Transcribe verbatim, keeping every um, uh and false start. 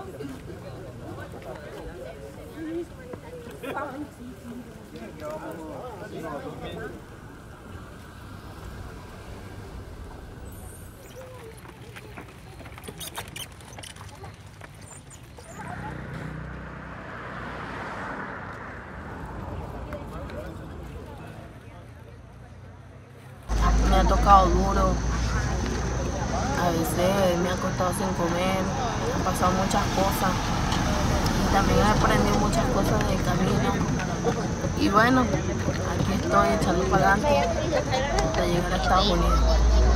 Me ha tocado duro, a veces me ha costado sin comer, han pasado muchas cosas y también he aprendido muchas cosas del camino y bueno, aquí estoy echando para adelante hasta llegar a Estados Unidos.